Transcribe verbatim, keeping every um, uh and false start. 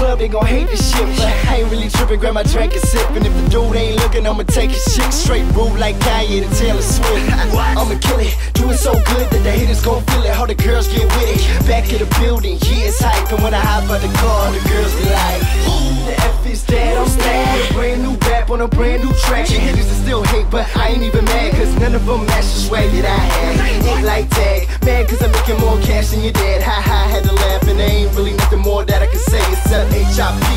club, they gon' hate this shit. But I ain't really trippin', grab my drink and sip. And if the dude ain't looking, I'ma take his chick. Straight rule like Kanye to Taylor Swift. I'ma kill it, do it so good that the haters gon' feel it. All the girls get with it. Back in the building, yeah, it's hype. And when I hop out the car, the girls be like, the F is that, I'm stacked. Brand new rap on a brand new track. Your haters are still hate, but I ain't even mad, cause none of them match the swag that I have. Ain't like tag, mad cause I'm making more cash than your dad. Ha ha, had to laugh, and there ain't really nothing more that I can say except H I P